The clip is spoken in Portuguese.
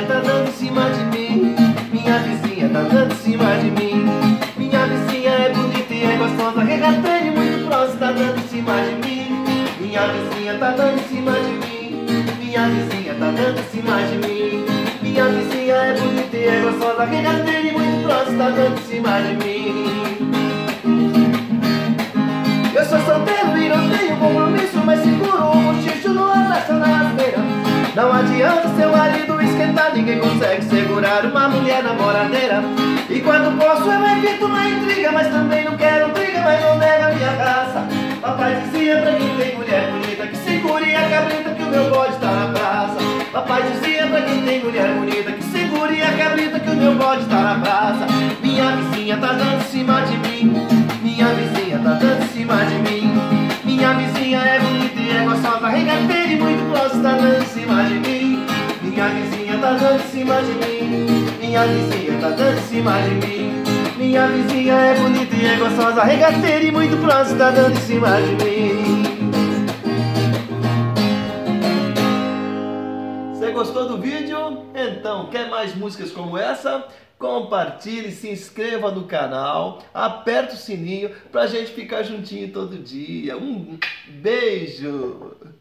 tá dando em cima de mim. Minha vizinha tá dando em cima de mim. Minha vizinha é bonita e é gostosa, regateira e muito próxima, tá dando em cima de mim. Minha vizinha tá dando em cima de mim. Minha vizinha tá dando em cima de mim. Minha vizinha é bonita e é gostosa, regateira e muito próxima, tá dando em cima de mim. Eu sou solteiro e não tenho compromisso, mas seguro um bochicho no abraço na rasteira. Não adianta seu marido esquentar, ninguém consegue segurar uma mulher namoradeira. E quando posso eu evito uma intriga, mas também não quero briga, mas não nega a minha raça. Papai dizia pra quem tem mulher bonita que segure a cabrita que o meu bode tá na praça. Papai dizia pra quem tem mulher bonita que segure a cabrita que o meu bode tá na praça. Minha vizinha tá dando em cima de mim. Minha vizinha tá dando em cima de mim. Minha vizinha é bonita e é gostosa, regateira e muito próxima, tá dando em cima de mim. Minha vizinha tá dando em cima de mim. Minha vizinha tá dando em cima de mim. Minha vizinha é bonita e é gostosa, regateira e muito próxima, tá dando em cima de mim. Você gostou do vídeo? Então, quer mais músicas como essa? Compartilhe, se inscreva no canal, aperta o sininho pra gente ficar juntinho todo dia. Um beijo!